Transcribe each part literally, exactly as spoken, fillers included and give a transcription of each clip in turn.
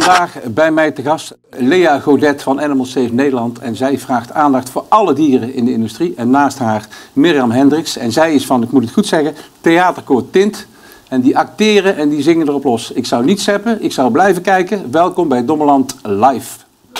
vandaag bij mij te gast Lea Godet van Animal Safe Nederland. En zij vraagt aandacht voor alle dieren in de industrie. En naast haar Mirjam Hendricks. En zij is van, ik moet het goed zeggen, theaterkoor Tint. En die acteren en die zingen erop los. Ik zou niet zappen, ik zou blijven kijken. Welkom bij Dommeland Live.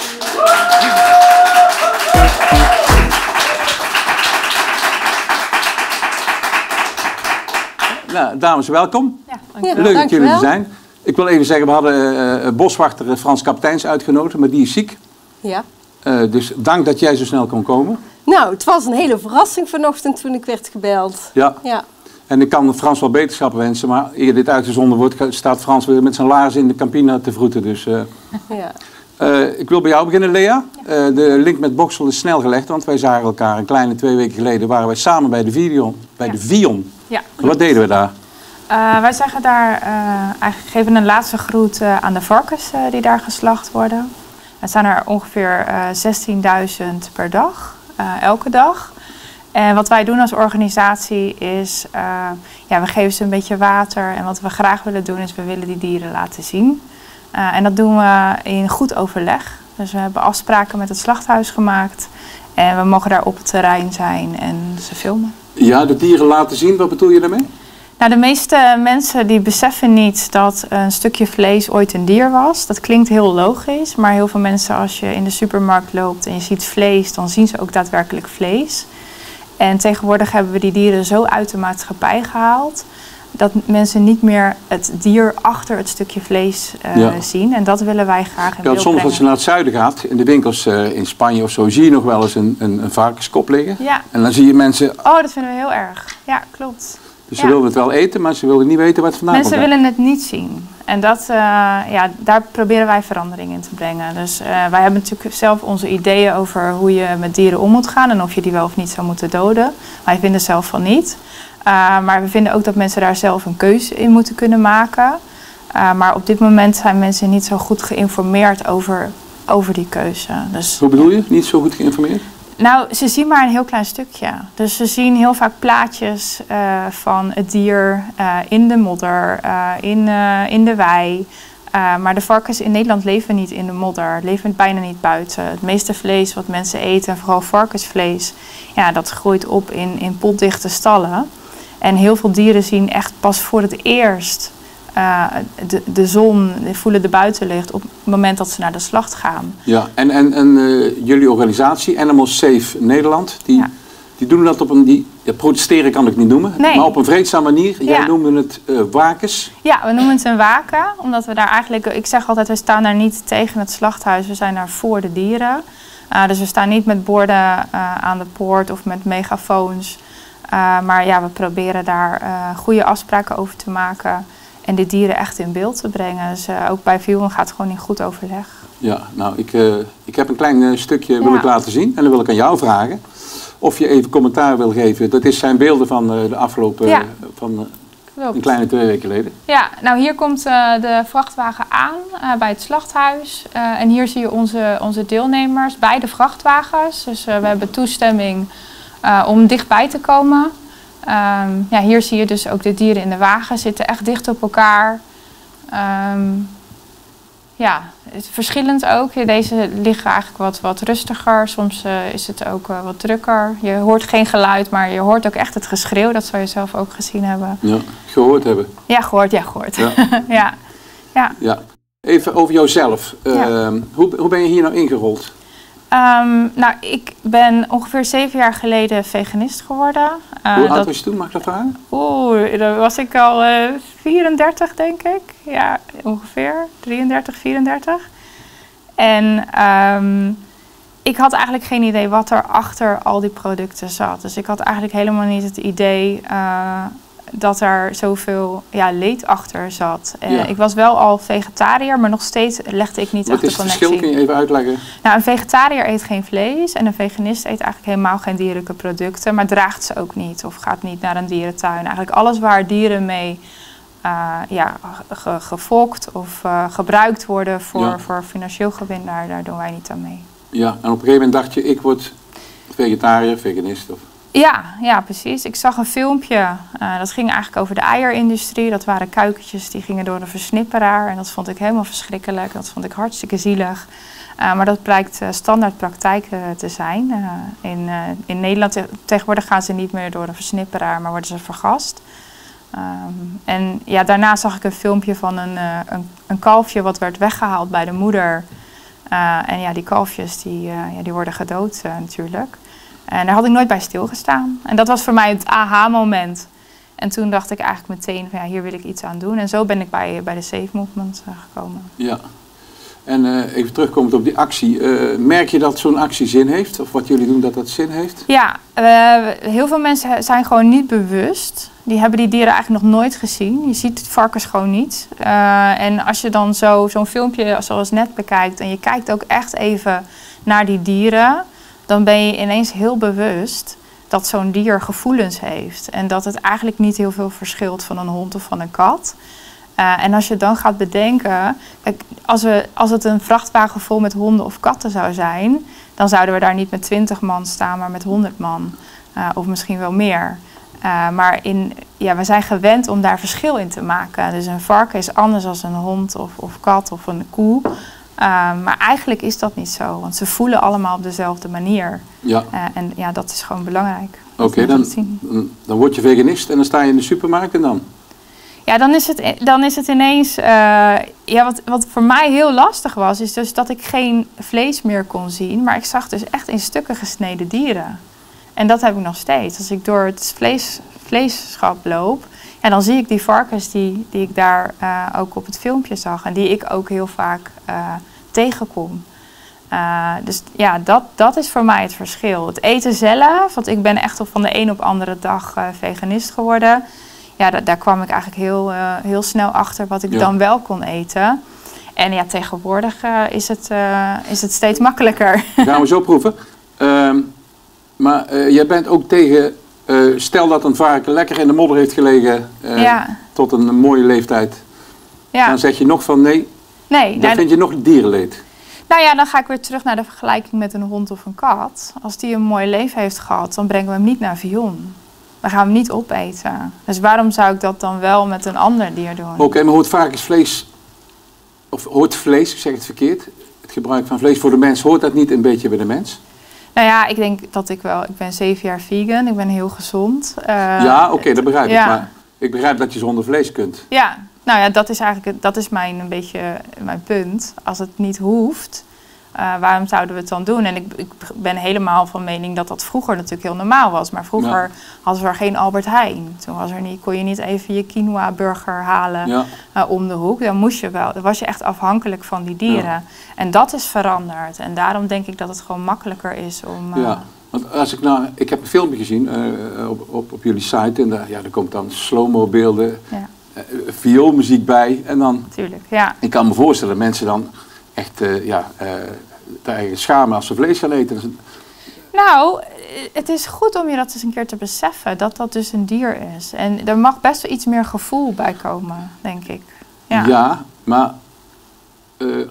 Nou, dames, welkom. Ja, dank Leuk dat jullie er zijn. Ik wil even zeggen, we hadden uh, boswachter Frans Kapteins uitgenodigd, maar die is ziek. Ja. Uh, dus dank dat jij zo snel kon komen. Nou, het was een hele verrassing vanochtend toen ik werd gebeld. Ja. Ja. En ik kan Frans wel beterschappen wensen, maar eer dit uitgezonden wordt, staat Frans weer met zijn laars in de Campina te vroeten. Dus, uh, ja. uh, ik wil bij jou beginnen, Lea. Uh, de link met Boxel is snel gelegd, want wij zagen elkaar een kleine twee weken geleden. Waren wij samen bij de Vion. Bij ja. de Vion. Ja, wat deden we daar? Uh, wij zeggen daar, uh, eigenlijk geven een laatste groet uh, aan de varkens uh, die daar geslacht worden. Het zijn er ongeveer uh, zestienduizend per dag, uh, elke dag. En wat wij doen als organisatie is, uh, ja, we geven ze een beetje water. En wat we graag willen doen is, we willen die dieren laten zien. Uh, en dat doen we in goed overleg. Dus we hebben afspraken met het slachthuis gemaakt. En we mogen daar op het terrein zijn en ze filmen. Ja, de dieren laten zien, wat bedoel je daarmee? Nou, de meeste mensen die beseffen niet dat een stukje vlees ooit een dier was. Dat klinkt heel logisch, maar heel veel mensen, als je in de supermarkt loopt en je ziet vlees, dan zien ze ook daadwerkelijk vlees. En tegenwoordig hebben we die dieren zo uit de maatschappij gehaald dat mensen niet meer het dier achter het stukje vlees uh, ja. zien. En dat willen wij graag in beeld brengen. Soms als je naar het zuiden gaat, in de winkels uh, in Spanje of zo, zie je nog wel eens een, een, een varkenskop liggen. Ja. En dan zie je mensen... Oh, dat vinden we heel erg. Ja, klopt. Dus ze ja. wilden het wel eten, maar ze wilden niet weten wat het vandaan komt. Mensen willen het niet zien. En dat, uh, ja, daar proberen wij verandering in te brengen. Dus uh, wij hebben natuurlijk zelf onze ideeën over hoe je met dieren om moet gaan. En of je die wel of niet zou moeten doden. Wij vinden zelf van niet. Uh, maar we vinden ook dat mensen daar zelf een keuze in moeten kunnen maken. Uh, maar op dit moment zijn mensen niet zo goed geïnformeerd over, over die keuze. Dus, hoe bedoel je? Niet zo goed geïnformeerd? Nou, ze zien maar een heel klein stukje. Dus ze zien heel vaak plaatjes uh, van het dier uh, in de modder, uh, in, uh, in de wei. Uh, maar de varkens in Nederland leven niet in de modder, leven bijna niet buiten. Het meeste vlees wat mensen eten, vooral varkensvlees, ja, dat groeit op in, in potdichte stallen. En heel veel dieren zien echt pas voor het eerst uh, de, de zon, voelen de buitenlicht op het moment dat ze naar de slacht gaan. Ja, en, en, en uh, jullie organisatie, Animal Safe Nederland, die, ja. die doen dat op een, die, ja, protesteren kan ik niet noemen, nee. maar op een vreedzame manier. Jij ja. noemde het uh, wakens. Ja, we noemen het een waken, omdat we daar eigenlijk, ik zeg altijd, we staan daar niet tegen het slachthuis, we zijn daar voor de dieren. Uh, dus we staan niet met borden uh, aan de poort of met megafoons. Uh, maar ja, we proberen daar uh, goede afspraken over te maken en de dieren echt in beeld te brengen. Dus uh, ook bij Vion gaat het gewoon in goed overleg. Ja, nou, ik, uh, ik heb een klein uh, stukje ja. wil ik laten zien en dan wil ik aan jou vragen of je even commentaar wil geven. Dat is zijn beelden van uh, de afgelopen, uh, ja. van uh, een kleine twee weken geleden. Ja, nou hier komt uh, de vrachtwagen aan uh, bij het slachthuis. Uh, en hier zie je onze, onze deelnemers bij de vrachtwagens. Dus uh, we hebben toestemming Uh, om dichtbij te komen. Um, ja, hier zie je dus ook de dieren in de wagen zitten echt dicht op elkaar. Um, ja, het is verschillend ook. Deze liggen eigenlijk wat, wat rustiger. Soms uh, is het ook uh, wat drukker. Je hoort geen geluid, maar je hoort ook echt het geschreeuw. Dat zou je zelf ook gezien hebben. Ja, gehoord hebben. Ja, gehoord. Ja, gehoord. Ja. ja. Ja. Ja. Even over jouzelf. Uh, ja. hoe, hoe ben je hier nou ingerold? Um, nou, ik ben ongeveer zeven jaar geleden veganist geworden. Uh, Hoe oud dat... was je toen, mag ik dat vragen? Oeh, dan was ik al uh, vierendertig, denk ik. Ja, ongeveer. drieëndertig, vierendertig. En um, ik had eigenlijk geen idee wat er achter al die producten zat. Dus ik had eigenlijk helemaal niet het idee uh, dat er zoveel ja, leed achter zat. En ja. Ik was wel al vegetariër, maar nog steeds legde ik niet wat echt de connectie. Wat is het verschil? Kun je even uitleggen? Nou, een vegetariër eet geen vlees en een veganist eet eigenlijk helemaal geen dierlijke producten, maar draagt ze ook niet of gaat niet naar een dierentuin. Eigenlijk alles waar dieren mee uh, ja, ge gefokt of uh, gebruikt worden voor, ja. voor financieel gewin, daar, daar doen wij niet aan mee. Ja, en op een gegeven moment dacht je, ik word vegetariër, veganist of... Ja, ja, precies. Ik zag een filmpje, uh, dat ging eigenlijk over de eierindustrie. Dat waren kuikentjes die gingen door een versnipperaar en dat vond ik helemaal verschrikkelijk. Dat vond ik hartstikke zielig. Uh, maar dat blijkt uh, standaard praktijk uh, te zijn. Uh, in, uh, in Nederland te tegenwoordig gaan ze niet meer door een versnipperaar, maar worden ze vergast. Um, en ja, daarna zag ik een filmpje van een, uh, een, een kalfje wat werd weggehaald bij de moeder. Uh, en ja, die kalfjes die, uh, ja, die worden gedood uh, natuurlijk. En daar had ik nooit bij stilgestaan. En dat was voor mij het aha-moment. En toen dacht ik eigenlijk meteen van ja, hier wil ik iets aan doen. En zo ben ik bij, bij de Safe Movement uh, gekomen. Ja. En uh, even terugkomend op die actie. Uh, merk je dat zo'n actie zin heeft? Of wat jullie doen dat dat zin heeft? Ja, uh, heel veel mensen zijn gewoon niet bewust. Die hebben die dieren eigenlijk nog nooit gezien. Je ziet varkens gewoon niet. Uh, en als je dan zo, zo'n filmpje zoals net bekijkt en je kijkt ook echt even naar die dieren, dan ben je ineens heel bewust dat zo'n dier gevoelens heeft. En dat het eigenlijk niet heel veel verschilt van een hond of van een kat. Uh, en als je dan gaat bedenken, kijk, als, we, als het een vrachtwagen vol met honden of katten zou zijn, dan zouden we daar niet met twintig man staan, maar met honderd man. Uh, of misschien wel meer. Uh, maar in, ja, we zijn gewend om daar verschil in te maken. Dus een varken is anders dan een hond of, of kat of een koe. Uh, maar eigenlijk is dat niet zo, want ze voelen allemaal op dezelfde manier. Ja. Uh, en ja, dat is gewoon belangrijk. Oké, okay, dan, dan word je veganist en dan sta je in de supermarkt en dan? Ja, dan is het, dan is het ineens... Uh, ja, wat, wat voor mij heel lastig was, is dus dat ik geen vlees meer kon zien. Maar ik zag dus echt in stukken gesneden dieren. En dat heb ik nog steeds. Als ik door het vlees, vleesschap loop, ja, dan zie ik die varkens die, die ik daar uh, ook op het filmpje zag. En die ik ook heel vaak uh, tegenkom. Uh, dus ja, dat, dat is voor mij het verschil. Het eten zelf, want ik ben echt op van de een op andere dag uh, veganist geworden. Ja, da daar kwam ik eigenlijk heel, uh, heel snel achter wat ik ja. dan wel kon eten. En ja, tegenwoordig uh, is, het, uh, is het steeds makkelijker. Dat gaan we zo proeven. Um, maar uh, jij bent ook tegen, uh, stel dat een varken lekker in de modder heeft gelegen uh, ja. tot een, een mooie leeftijd. Ja. Dan zeg je nog van nee, nee dat nou, vind je nog dierenleed. Nou ja, dan ga ik weer terug naar de vergelijking met een hond of een kat. Als die een mooi leven heeft gehad, dan brengen we hem niet naar Vion. Dan gaan we hem niet opeten. Dus waarom zou ik dat dan wel met een ander dier doen? Oké, okay, maar hoort varkensvlees, of hoort vlees, ik zeg het verkeerd, het gebruik van vlees voor de mens, hoort dat niet een beetje bij de mens? Nou ja, ik denk dat ik wel, ik ben zeven jaar vegan, ik ben heel gezond. Uh, ja, oké, okay, dat begrijp ja. ik, maar ik begrijp dat je zonder vlees kunt. Ja, nou ja, dat is eigenlijk, dat is mijn, een beetje mijn punt. Als het niet hoeft, Uh, waarom zouden we het dan doen? En ik, ik ben helemaal van mening dat dat vroeger natuurlijk heel normaal was. Maar vroeger ja. hadden we er geen Albert Heijn. Toen was er niet, kon je niet even je quinoa burger halen ja. uh, om de hoek. Dan moest je wel. Dan was je echt afhankelijk van die dieren. Ja. En dat is veranderd. En daarom denk ik dat het gewoon makkelijker is om... Uh, ja, want als ik nou... Ik heb een filmpje gezien uh, op, op, op jullie site. En daar, ja, er komt dan slow-mo beelden, ja. uh, vioolmuziek bij. En dan... Tuurlijk, ja. Ik kan me voorstellen dat mensen dan... echt uh, ja, uh, te eigen schamen als ze vlees gaan eten. Nou, het is goed om je dat eens een keer te beseffen, dat dat dus een dier is. En er mag best wel iets meer gevoel bij komen, denk ik. Ja, ja maar uh,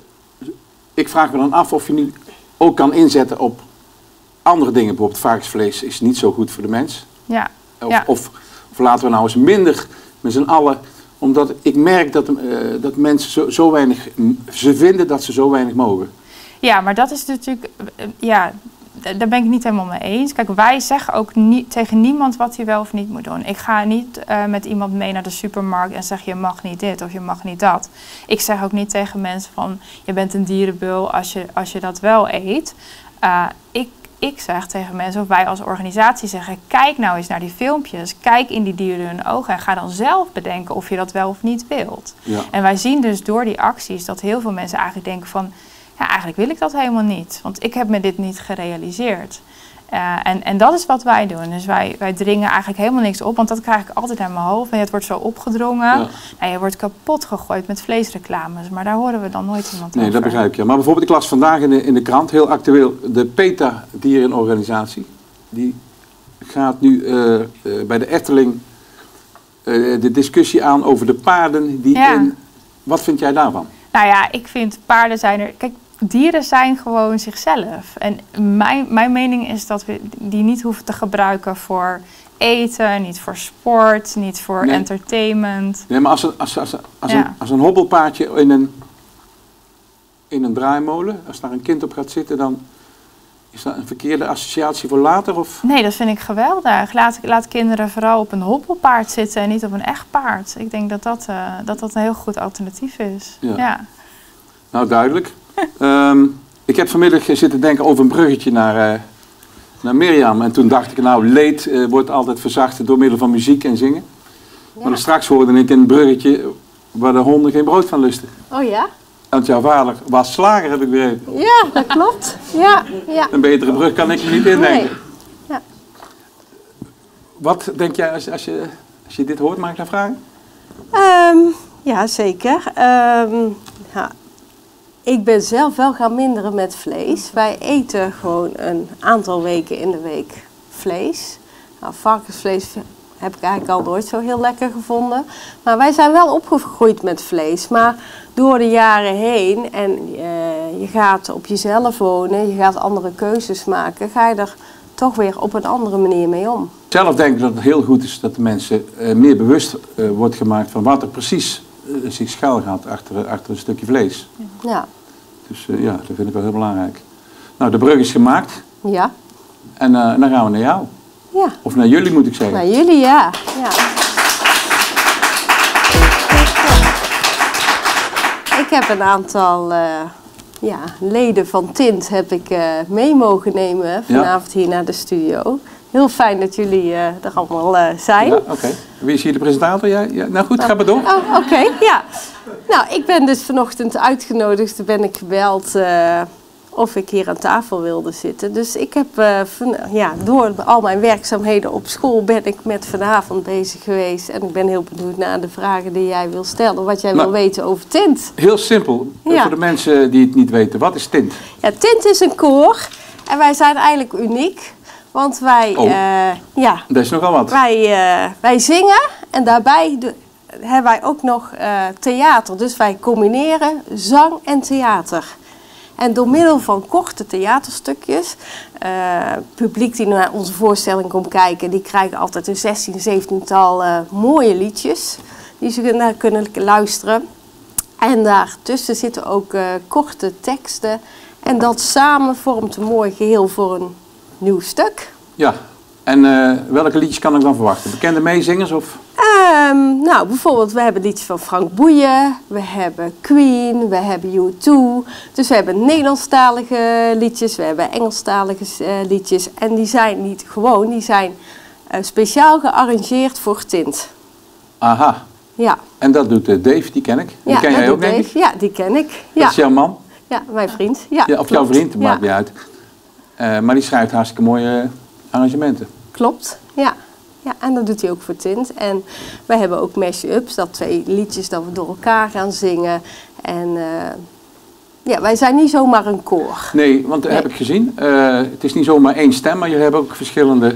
ik vraag me dan af of je niet ook kan inzetten op andere dingen. Bijvoorbeeld varkensvlees is niet zo goed voor de mens. Ja. Of, ja. of, of laten we nou eens minder met z'n allen... Omdat ik merk dat, uh, dat mensen zo, zo weinig, ze vinden dat ze zo weinig mogen. Ja, maar dat is natuurlijk, uh, ja, daar ben ik niet helemaal mee eens. Kijk, wij zeggen ook niet, tegen niemand wat hij wel of niet moet doen. Ik ga niet uh, met iemand mee naar de supermarkt en zeg je mag niet dit of je mag niet dat. Ik zeg ook niet tegen mensen van je bent een dierenbeul als je, als je dat wel eet. Uh, ik Ik zeg tegen mensen, of wij als organisatie zeggen, kijk nou eens naar die filmpjes, kijk in die dieren hun ogen en ga dan zelf bedenken of je dat wel of niet wilt. Ja. En wij zien dus door die acties dat heel veel mensen eigenlijk denken van, ja, eigenlijk wil ik dat helemaal niet, want ik heb me dit niet gerealiseerd. Uh, en, en dat is wat wij doen. Dus wij, wij dringen eigenlijk helemaal niks op, want dat krijg ik altijd aan mijn hoofd. En het wordt zo opgedrongen. Ja. Nou, je wordt kapot gegooid met vleesreclames, maar daar horen we dan nooit iemand nee, over. Nee, dat begrijp je. Maar bijvoorbeeld, ik las vandaag in de, in de krant, heel actueel, de PETA dierenorganisatie. Die gaat nu uh, uh, bij de Efteling uh, de discussie aan over de paarden die ja. in... Wat vind jij daarvan? Nou ja, ik vind paarden zijn er... Kijk, dieren zijn gewoon zichzelf. En mijn, mijn mening is dat we die niet hoeven te gebruiken voor eten, niet voor sport, niet voor nee. entertainment. Nee, maar als een, als, als, als, Ja. een, als een hobbelpaardje in een, in een draaimolen, als daar een kind op gaat zitten, dan is dat een verkeerde associatie voor later? Of? Nee, dat vind ik geweldig. Laat, laat kinderen vooral op een hobbelpaard zitten en niet op een echt paard. Ik denk dat dat, uh, dat, dat een heel goed alternatief is. Ja. Ja. Nou, duidelijk. um, ik heb vanmiddag zitten denken over een bruggetje naar, uh, naar Mirjam. En toen dacht ik, nou, leed uh, wordt altijd verzacht door middel van muziek en zingen. Ja. Maar dan straks hoorde ik een bruggetje waar de honden geen brood van lusten. Oh ja? Want jouw vader was slager, heb ik begrepen. Ja, dat klopt. Ja, ja. Een betere brug kan ik me niet indenken. Nee. Ja. Wat denk jij als, als, je, als je dit hoort, mag ik dan vragen? Um, ja, zeker. Um, ja. Ik ben zelf wel gaan minderen met vlees. Wij eten gewoon een aantal weken in de week vlees. Nou, varkensvlees heb ik eigenlijk al nooit zo heel lekker gevonden. Maar wij zijn wel opgegroeid met vlees. Maar door de jaren heen en uh, je gaat op jezelf wonen, je gaat andere keuzes maken, ga je er toch weer op een andere manier mee om. Zelf denk ik dat het heel goed is dat de mensen uh, meer bewust uh, wordt gemaakt van wat er precies uh, zich schuil gaat achter, achter een stukje vlees. Ja. Dus uh, ja, dat vind ik wel heel belangrijk. Nou, de brug is gemaakt. Ja. En uh, dan gaan we naar jou. Ja. Of naar jullie moet ik zeggen. Naar jullie, ja. ja. Ik heb een aantal uh, ja, leden van Tint heb ik uh, mee mogen nemen vanavond ja. hier naar de studio. Heel fijn dat jullie uh, er allemaal uh, zijn. Ja, oké. Okay. Wie is hier de presentator? Jij? Ja, nou goed, ga maar door. Oh, oké, okay, ja. Nou, ik ben dus vanochtend uitgenodigd. Toen ben ik gebeld uh, of ik hier aan tafel wilde zitten. Dus ik heb, uh, van, ja, door al mijn werkzaamheden op school ben ik met vanavond bezig geweest. En ik ben heel benieuwd naar de vragen die jij wil stellen. Wat jij nou, wil weten over Tint. Heel simpel. Ja. Voor de mensen die het niet weten. Wat is Tint? Ja, Tint is een koor. En wij zijn eigenlijk uniek. Want wij, oh, uh, ja, dat is nogal wat. Wij, uh, wij zingen en daarbij de, hebben wij ook nog uh, theater. Dus wij combineren zang en theater. En door middel van korte theaterstukjes, uh, publiek die naar onze voorstelling komt kijken, die krijgen altijd een zestien, zeventiental uh, mooie liedjes die ze naar kunnen luisteren. En daartussen zitten ook uh, korte teksten. En dat samen vormt een mooi geheel voor een nieuw stuk. Ja, en uh, welke liedjes kan ik dan verwachten? Bekende meezingers of? Um, nou, bijvoorbeeld, we hebben liedjes van Frank Boeien, we hebben Queen, we hebben U twee. Dus we hebben Nederlandstalige liedjes, we hebben Engelstalige uh, liedjes. En die zijn niet gewoon, die zijn uh, speciaal gearrangeerd voor Tint. Aha. Ja. En dat doet uh, Dave, die ken ik. Die ja, ken jij ook, Dave. denk ik? Ja, die ken ik. Ja. Dat is jouw man? Ja, mijn vriend. Ja, ja, of klopt. jouw vriend, dat ja. maakt niet uit. Uh, maar die schrijft hartstikke mooie uh, arrangementen. Klopt, ja. Ja, en dat doet hij ook voor Tint. En wij hebben ook mash-ups, dat twee liedjes dat we door elkaar gaan zingen. En uh, ja, wij zijn niet zomaar een koor. Nee, want dat nee. heb ik gezien. Uh, het is niet zomaar één stem, maar jullie hebben ook verschillende...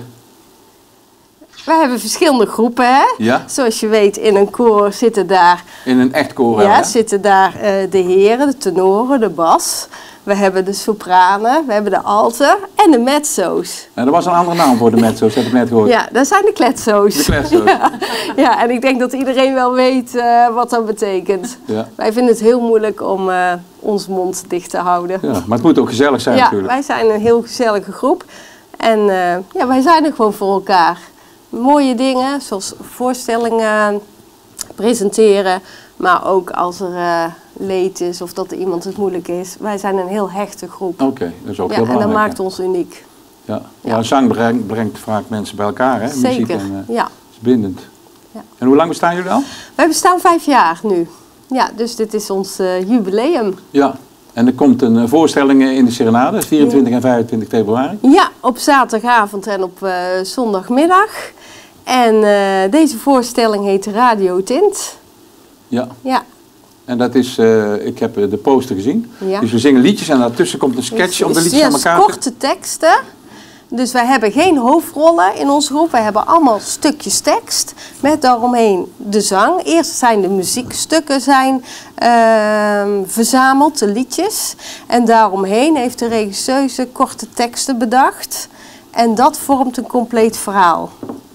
Wij hebben verschillende groepen, hè? Ja. Zoals je weet, in een koor zitten daar... In een echt koor, Ja, hè? zitten daar uh, de heren, de tenoren, de bas. We hebben de sopranen, we hebben de alten en de mezzo's. Nou, er was een andere naam voor de mezzo's, heb ik net gehoord. Ja, dat zijn de kletzo's. De kletzo's. Ja. Ja, en ik denk dat iedereen wel weet uh, wat dat betekent. Ja. Wij vinden het heel moeilijk om uh, onze mond dicht te houden. Ja, maar het moet ook gezellig zijn ja, natuurlijk. Wij zijn een heel gezellige groep. En uh, ja, wij zijn er gewoon voor elkaar. Mooie dingen, zoals voorstellingen presenteren. Maar ook als er uh, leed is of dat er iemand het moeilijk is. Wij zijn een heel hechte groep. Oké, okay, dat is ook ja, heel belangrijk. En dat maakt ons uniek. Ja, ja. ja zang brengt, brengt vaak mensen bij elkaar, hè? Zeker, muziek en, uh, ja. is bindend. Ja. En hoe lang bestaan jullie al? Wij bestaan vijf jaar nu. Ja, dus dit is ons uh, jubileum. Ja, en er komt een uh, voorstelling in de Serenade, vierentwintig ja. en vijfentwintig februari. Ja, op zaterdagavond en op uh, zondagmiddag. En uh, deze voorstelling heet Radio Tint. Ja. Ja. En dat is, uh, ik heb uh, de poster gezien. Ja. Dus we zingen liedjes en daartussen komt een sketch dus, om de liedjes ja, aan elkaar te... korte teksten Dus wij hebben geen hoofdrollen in onze groep. Wij hebben allemaal stukjes tekst met daaromheen de zang. Eerst zijn de muziekstukken zijn, uh, verzameld, de liedjes. En daaromheen heeft de regisseuse korte teksten bedacht. En dat vormt een compleet verhaal.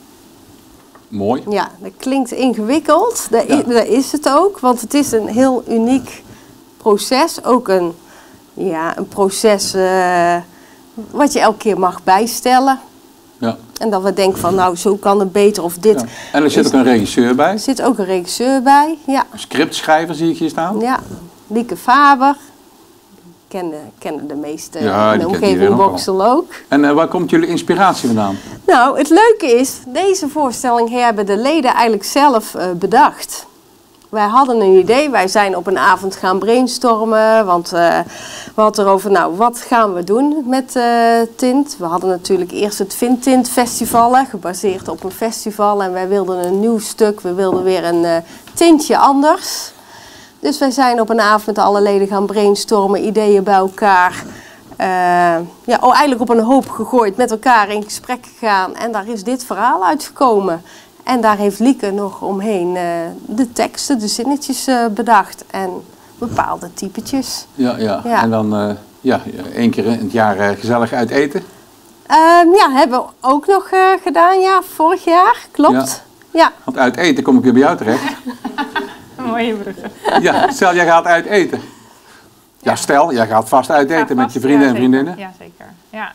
Mooi. Ja, dat klinkt ingewikkeld. Dat, Ja. is, dat is het ook, want het is een heel uniek proces. Ook een, ja, een proces uh, wat je elke keer mag bijstellen. Ja. En dat we denken van, nou, zo kan het beter of dit. Ja. En er zit ook een regisseur bij. Er zit ook een regisseur bij, ja. Scriptschrijver zie ik hier staan. Ja, Lieke Faber. Kennen, kennen de meeste Ja, in die de kent omgeving iedereen ook Boksel ook. En uh, waar komt jullie inspiratie vandaan? Nou, het leuke is, deze voorstelling hebben de leden eigenlijk zelf uh, bedacht. Wij hadden een idee, wij zijn op een avond gaan brainstormen, want uh, we hadden erover, nou, wat gaan we doen met uh, Tint? We hadden natuurlijk eerst het Vintint Festival, hè, gebaseerd op een festival. En wij wilden een nieuw stuk, we wilden weer een uh, tintje anders. Dus wij zijn op een avond met alle leden gaan brainstormen, ideeën bij elkaar. Uh, ja, oh, eigenlijk op een hoop gegooid, met elkaar in gesprek gegaan. En daar is dit verhaal uitgekomen. En daar heeft Lieke nog omheen uh, de teksten, de zinnetjes uh, bedacht. En bepaalde typetjes. Ja, ja. Ja. En dan uh, ja, één keer in het jaar uh, gezellig uit eten. Uh, ja, hebben we ook nog uh, gedaan, ja, vorig jaar, klopt. Ja. Ja. Want uit eten kom ik weer bij jou terecht. Mooie bruggen. Ja, stel jij gaat uit eten. Ja, stel, jij gaat vast uit eten met je vrienden ja, en vriendinnen. Ja, zeker. Ja.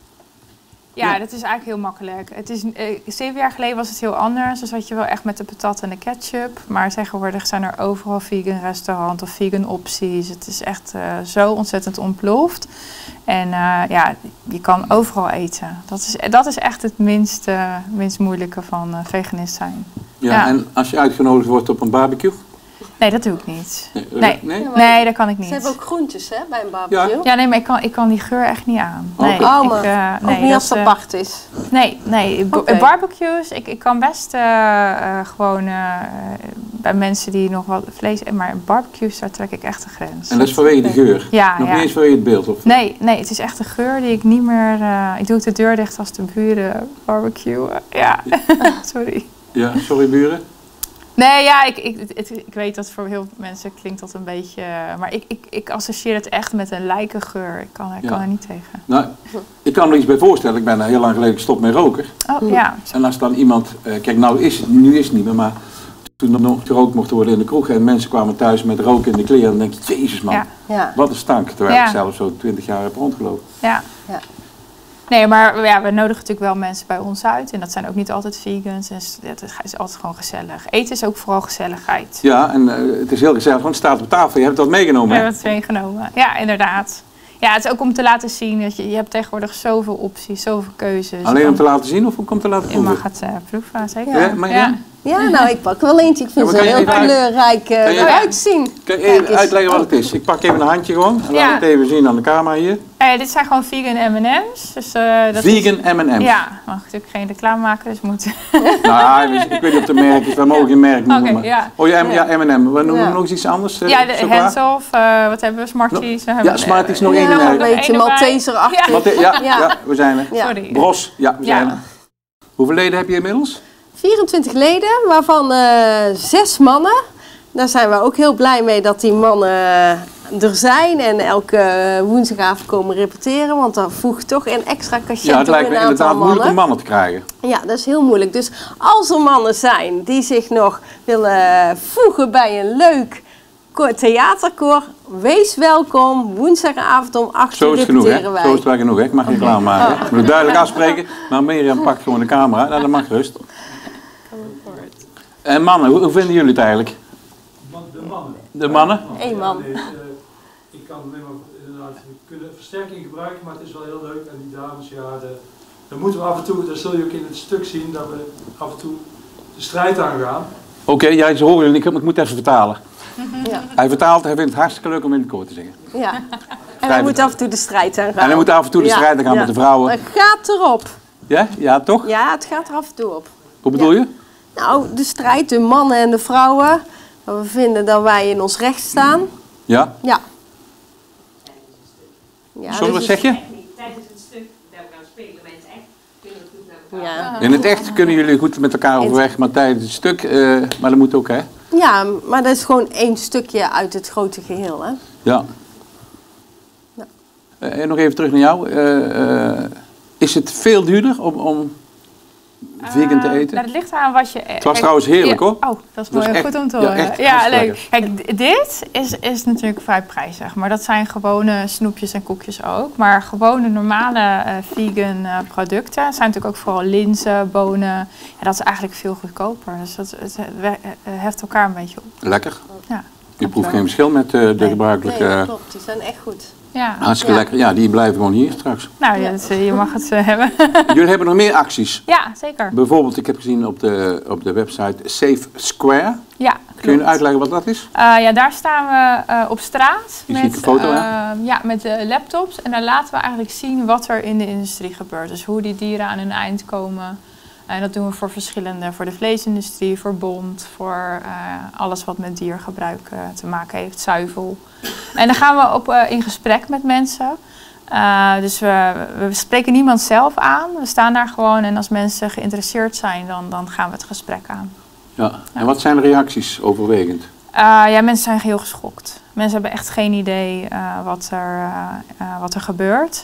Ja, Ja. dat is eigenlijk heel makkelijk. Het is, uh, zeven jaar geleden was het heel anders. Dus had je wel echt met de patat en de ketchup. Maar tegenwoordig zijn er overal vegan restaurants of vegan opties. Het is echt uh, zo ontzettend ontploft. En uh, ja, je kan overal eten. Dat is, dat is echt het minst, uh, minst moeilijke van uh, veganist zijn. Ja, Ja. en als je uitgenodigd wordt op een barbecue? Nee, dat doe ik niet. Nee? Nee, nee? nee dat kan ik niet. Ze hebben ook groentjes, hè, bij een barbecue. Ja, nee, maar ik kan, ik kan die geur echt niet aan. Nee, Oké. Oh, ik, maar uh, nee, ook niet dat, als het uh, apart is. Nee, nee. B- Oké. barbecues, ik, ik kan best uh, uh, gewoon uh, bij mensen die nog wat vlees eten, maar barbecues, daar trek ik echt de grens. En dat is vanwege de geur? Ja, Nog ja. niet eens vanwege het beeld? Of? Nee, nee, het is echt een geur die ik niet meer... Uh, ik doe ook de deur dicht als de buren barbecuen. Ja, sorry. Ja, sorry buren. Nee, ja, ik, ik, het, ik weet dat voor heel veel mensen klinkt dat een beetje... Uh, maar ik, ik, ik associeer het echt met een lijkengeur. Ik kan, ik Ja. kan er niet tegen. Nou, ik kan er iets bij voorstellen. Ik ben er heel lang geleden gestopt met roken. Oh, ja. En als dan iemand... Uh, kijk, nou is het, nu is het niet meer, maar toen er nog gerookt mocht worden in de kroeg en mensen kwamen thuis met roken in de kleren, dan denk je, jezus man, Ja. Ja. wat een stank. Terwijl Ja. ik zelf zo twintig jaar heb rondgelopen. Ja. Ja. Nee, maar ja, we nodigen natuurlijk wel mensen bij ons uit. En dat zijn ook niet altijd vegans. Dus het is altijd gewoon gezellig. Eten is ook vooral gezelligheid. Ja, en uh, het is heel gezellig, want het staat op tafel. Je hebt dat meegenomen, We hè? hebben het meegenomen. Ja, inderdaad. Ja, het is ook om te laten zien dat je, je hebt tegenwoordig zoveel opties, zoveel keuzes. Alleen om te laten zien of om te laten Je proeven? mag het uh, proeven, zeker. Ja, maar ja. Ja, nou, ik pak wel eentje. Ik vind Ja, ze maar kan je heel even uit- kleurrijk uh, kan je- eruit zien. Kan je Kijk even eens. uitleggen wat het is? Ik pak even een handje gewoon en Ja. laat het even zien aan de camera hier. Eh, dit zijn gewoon vegan M en M's. Dus, uh, dat Vegan M en is, M's. ja, mag ik natuurlijk geen reclame maken, dus moet... Nou, ik weet niet of het een merk is, we mogen geen merk noemen. Oké, maar- ja. Oh ja, M- ja, M en M. We noemen Ja. nog eens iets anders? eh, Ja, de chocola? Hands-off, uh, wat hebben we? Smarties. we hebben- Ja, Smarties nog Ja, één Ja, merk. een beetje Eén erbij. Malteserachtig. Ja. Wat, ja, ja, Ja. we zijn er. Ja. Sorry. Bros, ja, we zijn Ja. er. Hoeveel leden heb je inmiddels? vierentwintig leden, waarvan uh, zes mannen. Daar zijn we ook heel blij mee dat die mannen uh, er zijn en elke woensdagavond komen repeteren. Want dat voegt toch een extra cachet Ja, het toe lijkt me een aantal inderdaad moeilijk om mannen. mannen te krijgen. Ja, dat is heel moeilijk. Dus als er mannen zijn die zich nog willen voegen bij een leuk koor- theaterkoor, wees welkom. Woensdagavond om acht Zo uur is het genoeg, hè? repeteren wij. Zo is het wel genoeg, hè? Ik mag geen reclame maken. hè? Ik moet het duidelijk afspreken. Maar Mirjam pakt gewoon de camera. Nou, dat mag gerust. En mannen, hoe, hoe vinden jullie het eigenlijk? De mannen. De mannen? Eén man. Nee, het, eh, ik kan alleen maar inderdaad, we kunnen versterking gebruiken, maar het is wel heel leuk. En die dames, ja, de, dan moeten we af en toe, dat zul je ook in het stuk zien, dat we af en toe de strijd aangaan. Oké, jij ze horen jullie niet, ik moet even vertalen. Ja. Hij vertaalt, hij vindt het hartstikke leuk om in het koor te zingen. Ja. En hij moet af en toe de strijd aangaan. En hij moet af en toe de Ja. strijd aan gaan Ja. met de vrouwen. Het gaat erop. Ja? Ja, toch? Ja, het gaat er af en toe op. Hoe bedoel je? Nou, de strijd, de mannen en de vrouwen. We vinden dat wij in ons recht staan. Ja? Ja. Ja, Sorry, dus wat zeg je? Tijdens het stuk dat we gaan spelen, mensen echt Ja. In het echt kunnen jullie goed met elkaar overweg, maar tijdens het stuk, uh, maar dat moet ook, hè? Ja, maar dat is gewoon één stukje uit het grote geheel, hè? Ja. Ja. Uh, en nog even terug naar jou. Uh, uh, is het veel duurder om, om vegan te eten? Uh, dat ligt aan wat je... Het was kijk, trouwens heerlijk, ja, hoor. Oh, dat is mooi. Dat is echt, goed om te ja, horen. Echt, ja, leuk. Kijk, dit is, is natuurlijk vrij prijzig. Maar dat zijn gewone snoepjes en koekjes ook. Maar gewone normale uh, vegan uh, producten zijn natuurlijk ook vooral linzen, bonen. Ja, dat is eigenlijk veel goedkoper. Dus dat, het, het, het heft elkaar een beetje op. Lekker. Ja. Je proeft geen verschil met uh, de nee, gebruikelijke... Nee, dat klopt. Die zijn echt goed. Ja. Hartstikke ja. lekker. Ja, die blijven gewoon hier straks. Nou, ja, dat, je mag het uh, hebben. Jullie hebben nog meer acties? Ja, zeker. Bijvoorbeeld, ik heb gezien op de, op de website Safe Square. Ja, kun je uitleggen wat dat is? Uh, ja, daar staan we uh, op straat. Je met, ziet de foto, uh, hè? Ja, met de laptops. En daar laten we eigenlijk zien wat er in de industrie gebeurt. Dus hoe die dieren aan hun eind komen. En dat doen we voor verschillende, voor de vleesindustrie, voor bont, voor uh, alles wat met diergebruik uh, te maken heeft, zuivel. En dan gaan we op, uh, in gesprek met mensen. Uh, dus we, we spreken niemand zelf aan. We staan daar gewoon en als mensen geïnteresseerd zijn, dan, dan gaan we het gesprek aan. Ja. En wat zijn de reacties overwegend? Uh, ja, mensen zijn heel geschokt. Mensen hebben echt geen idee uh, wat, er, uh, uh, wat er gebeurt.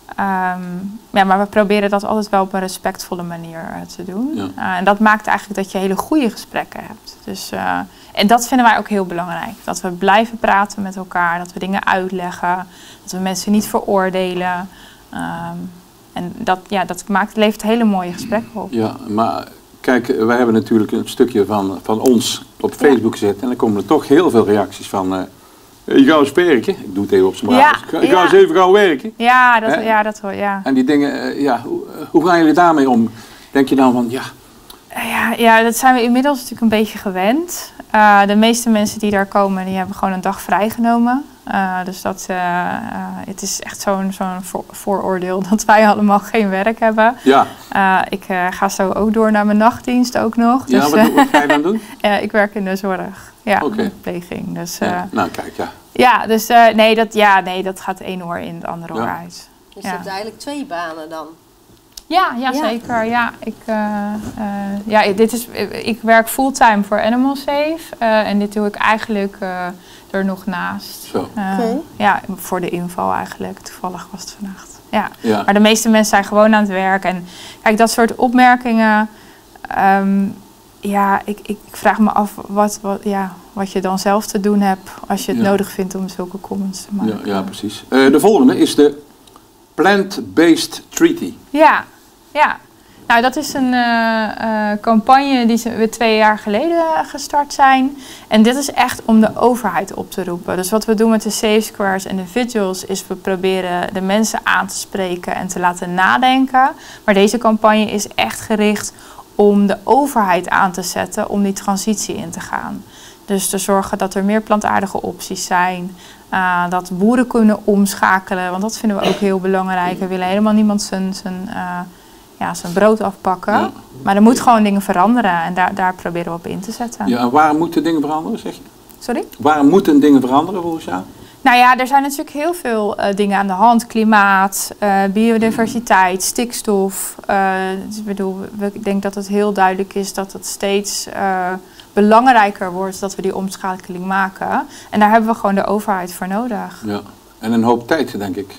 Um, ja, maar we proberen dat altijd wel op een respectvolle manier uh, te doen. Ja. Uh, en dat maakt eigenlijk dat je hele goede gesprekken hebt. Dus, uh, en dat vinden wij ook heel belangrijk. Dat we blijven praten met elkaar, dat we dingen uitleggen, dat we mensen niet veroordelen. Um, en dat, ja, dat maakt, levert hele mooie gesprekken op. Ja, maar kijk, wij hebben natuurlijk een stukje van, van ons op Facebook ja. gezet. En dan komen er toch heel veel reacties van... Uh, je gaat eens werken. Ik doe het even op zijn braaf. Ja, ik ga, ik ga ja. eens even gaan werken. Ja, dat, ja, dat hoor ja. En die dingen, ja, hoe, hoe gaan jullie daarmee om? Denk je dan van, ja... Ja, ja, dat zijn we inmiddels natuurlijk een beetje gewend. Uh, de meeste mensen die daar komen, die hebben gewoon een dag vrijgenomen. Uh, dus dat, uh, uh, het is echt zo'n zo'n voor, vooroordeel dat wij allemaal geen werk hebben. Ja. Uh, ik uh, ga zo ook door naar mijn nachtdienst ook nog. Ja, dus, wat, wat ga je dan doen? uh, ik werk in de zorg. Ja, okay. verpleging. Dus, uh, ja. Nou, kijk, ja. Ja, dus uh, nee, dat, ja, nee, dat gaat één oor in, het andere oor ja. uit. Dus ja. je hebt eigenlijk twee banen dan? Ja, ja, ja. zeker. Ja, ik, uh, uh, ja, dit is, ik werk fulltime voor Animal Safe. Uh, en dit doe ik eigenlijk uh, er nog naast. Zo. Uh, okay. Ja, voor de inval eigenlijk. Toevallig was het vannacht. Ja. Ja. Maar de meeste mensen zijn gewoon aan het werk. En kijk, dat soort opmerkingen... Um, ja, ik, ik vraag me af wat, wat, ja, wat je dan zelf te doen hebt... als je het ja. nodig vindt om zulke comments te maken. Ja, ja precies. Uh, de volgende is de Plant-Based Treaty. Ja, ja. Nou, dat is een uh, uh, campagne die we twee jaar geleden gestart zijn. En dit is echt om de overheid op te roepen. Dus wat we doen met de Safe Squares en de vigils is we proberen de mensen aan te spreken en te laten nadenken. Maar deze campagne is echt gericht om de overheid aan te zetten om die transitie in te gaan. Dus te zorgen dat er meer plantaardige opties zijn. Uh, dat boeren kunnen omschakelen, want dat vinden we ook heel belangrijk. We willen helemaal niemand zijn, zijn, uh, ja, zijn brood afpakken. Ja. Maar er moeten gewoon dingen veranderen en daar, daar proberen we op in te zetten. Ja, en waarom moeten dingen veranderen, zeg je? Sorry? Waarom moeten dingen veranderen volgens jou? Nou ja, er zijn natuurlijk heel veel uh, dingen aan de hand. Klimaat, uh, biodiversiteit, stikstof. Uh, dus ik bedoel, ik denk dat het heel duidelijk is dat het steeds uh, belangrijker wordt dat we die omschakeling maken. En daar hebben we gewoon de overheid voor nodig. Ja, en een hoop tijd, denk ik.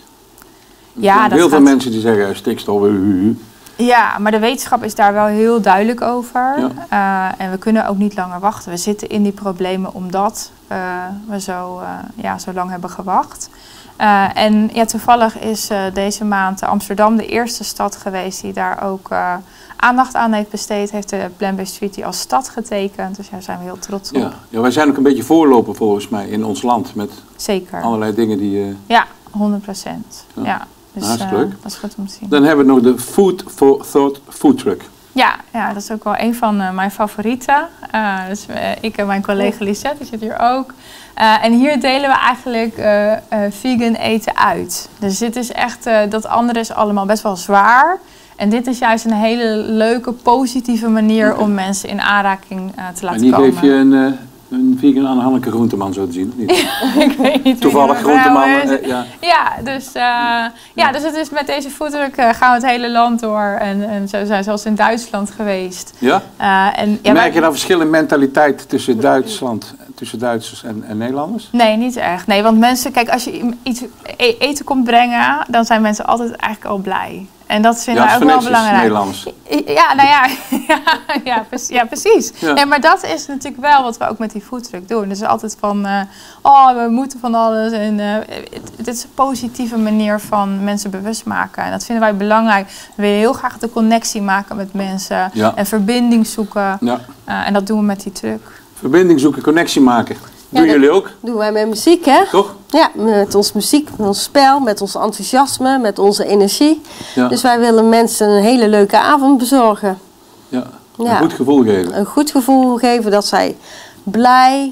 Ja, er zijn heel veel gaat... mensen die zeggen stikstof. Uh, uh, uh. Ja, maar de wetenschap is daar wel heel duidelijk over. Ja. Uh, en we kunnen ook niet langer wachten. We zitten in die problemen omdat uh, we zo, uh, ja, zo lang hebben gewacht. Uh, en ja, toevallig is uh, deze maand Amsterdam de eerste stad geweest die daar ook uh, aandacht aan heeft besteed. Heeft de Plant-Based Treaty als stad getekend. Dus daar zijn we heel trots op. Ja. Ja, wij zijn ook een beetje voorloper volgens mij in ons land. Met Zeker. Allerlei dingen die... Uh... Ja, honderd procent. Ja. Ja. Dus, nou, dat is leuk. Uh, dat is goed om te zien. Dan hebben we nog de Food for Thought Food Truck. Ja, ja, dat is ook wel een van uh, mijn favorieten. Uh, dus, uh, ik en mijn collega Lisette, die zit hier ook. Uh, en hier delen we eigenlijk uh, uh, vegan eten uit. Dus dit is echt, uh, dat andere is allemaal best wel zwaar. En dit is juist een hele leuke, positieve manier okay. om mensen in aanraking uh, te laten komen. En hier geef je een, uh, Een vegan Anne-Hanneke Groenteman zo te zien, of niet? Ik weet niet. Toevallig Groenteman, uh, ja. Ja, dus, uh, ja, dus het is met deze foodtruck uh, gaan we het hele land door. En, en zo zijn we zelfs in Duitsland geweest. Ja? Uh, en, ja, Merk je dan verschil in mentaliteit tussen Duitsland, tussen Duitsers en, en Nederlanders? Nee, niet echt. Nee, want mensen, kijk, als je iets e- eten komt brengen, dan zijn mensen altijd eigenlijk al blij. En dat vinden Ja, wij ook wel belangrijk. Nederlands. Ja, nou ja, ja, ja, precies. Ja, precies. Ja. Nee, maar dat is natuurlijk wel wat we ook met die foodtruck doen. Dus altijd van, uh, oh, we moeten van alles. En uh, het, het is een positieve manier van mensen bewust maken. En dat vinden wij belangrijk. We willen heel graag de connectie maken met mensen. Ja. En verbinding zoeken. Ja. Uh, en dat doen we met die truck. Verbinding zoeken, connectie maken. Doen Ja, jullie ook? Doen wij met muziek, hè? Toch? Ja, met ons muziek, met ons spel, met ons enthousiasme, met onze energie. Ja. Dus wij willen mensen een hele leuke avond bezorgen. Ja. Een Ja. goed gevoel geven. Een goed gevoel geven dat zij blij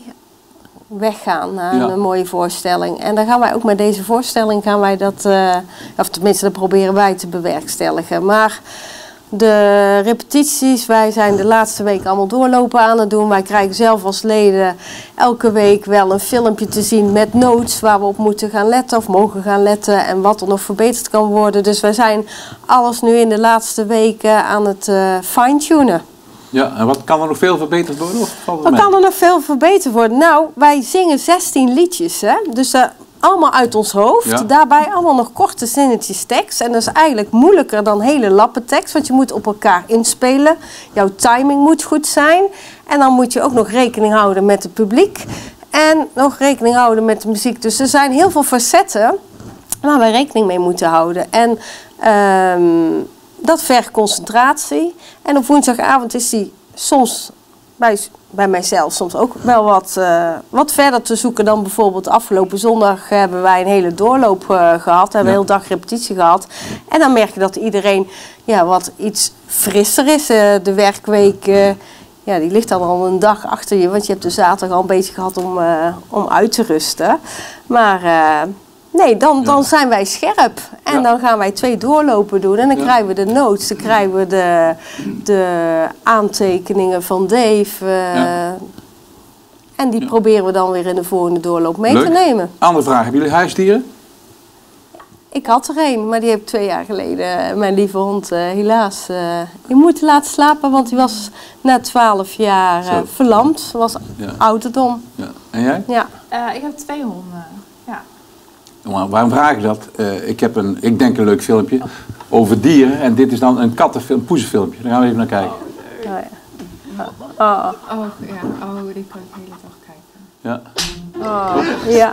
weggaan na Ja. een mooie voorstelling. En dan gaan wij ook met deze voorstelling gaan wij dat, uh, of tenminste dat proberen wij te bewerkstelligen. Maar de repetities, wij zijn de laatste week allemaal doorlopen aan het doen. Wij krijgen zelf als leden elke week wel een filmpje te zien met notes waar we op moeten gaan letten of mogen gaan letten en wat er nog verbeterd kan worden. Dus wij zijn alles nu in de laatste weken aan het uh, fine-tunen. Ja, en wat kan er nog veel verbeterd worden? Of valt het Wat mee? kan er nog veel verbeterd worden? Nou, wij zingen zestien liedjes, hè? Dus uh, allemaal uit ons hoofd. Ja. Daarbij allemaal nog korte zinnetjes tekst. En dat is eigenlijk moeilijker dan hele lappen tekst, want je moet op elkaar inspelen. Jouw timing moet goed zijn. En dan moet je ook nog rekening houden met het publiek. En nog rekening houden met de muziek. Dus er zijn heel veel facetten waar wij rekening mee moeten houden. En um, dat vergt concentratie. En op woensdagavond is die soms bij, bij mijzelf soms ook wel wat, uh, wat verder te zoeken dan bijvoorbeeld afgelopen zondag hebben wij een hele doorloop uh, gehad. Hebben we Ja. een hele dag repetitie gehad. En dan merk je dat iedereen ja, wat iets frisser is. Uh, de werkweek uh, ja, die ligt dan al een dag achter je. Want je hebt de zaterdag al een beetje gehad om, uh, om uit te rusten. Maar uh, nee, dan, Ja. dan zijn wij scherp. En Ja. dan gaan wij twee doorlopen doen. En dan Ja. krijgen we de notes. Dan krijgen we de, de aantekeningen van Dave. Uh, Ja. En die Ja. proberen we dan weer in de volgende doorloop mee Leuk. te nemen. Andere vraag. Hebben jullie huisdieren? Ik had er een, maar die heb ik twee jaar geleden, mijn lieve hond, uh, helaas uh, in moeten laten slapen. Want die was na twaalf jaar uh, Zo. verlamd. Was Ja. ouderdom. Ja. En jij? Ja. Uh, ik heb twee honden. Ja. Maar waarom vraag ik dat? Uh, ik heb een, ik denk een leuk filmpje over dieren. En dit is dan een kattenfilm, een poezenfilmpje. Daar gaan we even naar kijken. Oh, ja. Oh, Oh, ja. Oh, die kan ik de hele dag kijken. Ja. oh, ja.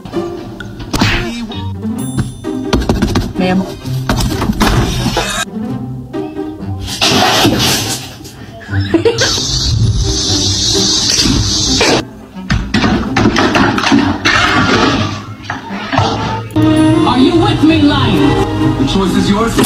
Ma'am. Are you with me, Lion? The choice is yours.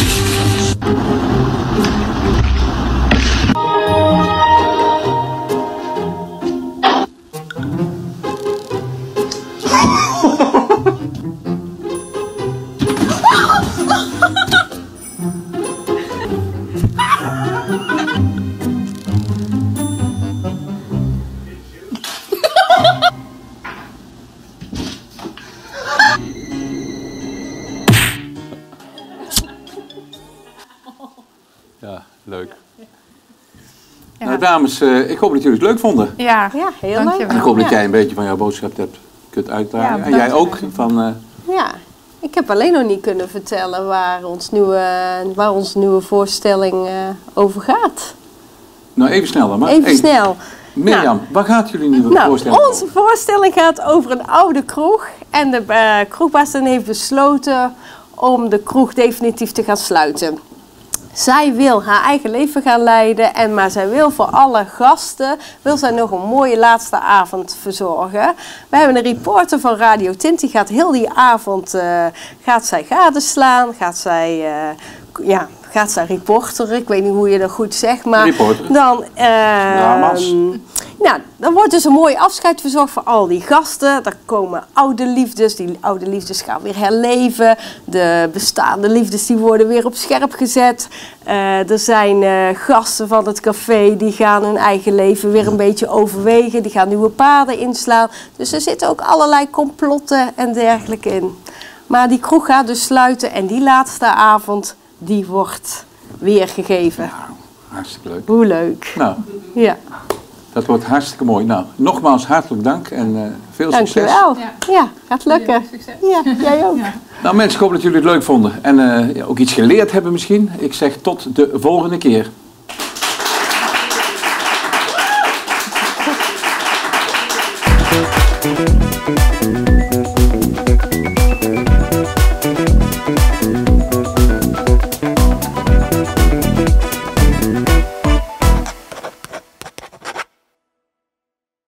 Ja, leuk. Ja. Nou, dames, uh, ik hoop dat jullie het leuk vonden. Ja, Ja, heel dankjewel. En ik hoop dat Ja. jij een beetje van jouw boodschap hebt kunt uitdragen. Ja, en jij ook. bedankt. Van, uh, Ja, ik heb alleen nog niet kunnen vertellen waar, ons nieuwe, waar onze nieuwe voorstelling uh, over gaat. nou, even snel dan maar. Even Hey, snel. Mirjam, Nou. waar gaat jullie nieuwe Nou, voorstelling onze voorstelling gaat over een oude kroeg. En de uh, kroegbaas heeft besloten om de kroeg definitief te gaan sluiten. Zij wil haar eigen leven gaan leiden, en maar zij wil voor alle gasten wil zij nog een mooie laatste avond verzorgen. We hebben een reporter van Radio Tint, die gaat heel die avond uh, gaat zij gadeslaan, gaat zij uh, ja, gaat zij reporteren. Ik weet niet hoe je dat goed zegt, maar Reporteren. dan, eh, Drama's. nou, dan wordt dus een mooi afscheid verzorgd voor al die gasten. Er komen oude liefdes, die oude liefdes gaan weer herleven. De bestaande liefdes die worden weer op scherp gezet. Uh, er zijn uh, gasten van het café die gaan hun eigen leven weer een beetje overwegen. Die gaan nieuwe paden inslaan. Dus er zitten ook allerlei complotten en dergelijke in. Maar die kroeg gaat dus sluiten en die laatste avond, die wordt weergegeven. Nou, hartstikke leuk. Hoe leuk. Nou, Ja. dat wordt hartstikke mooi. Nou, nogmaals hartelijk dank en uh, veel succes. Dankjewel. Ja. Ja, gaat lukken. Ja, succes. Ja, jij ook. Ja. Nou mensen, ik hoop dat jullie het leuk vonden en uh, ja, ook iets geleerd hebben misschien. Ik zeg tot de volgende keer.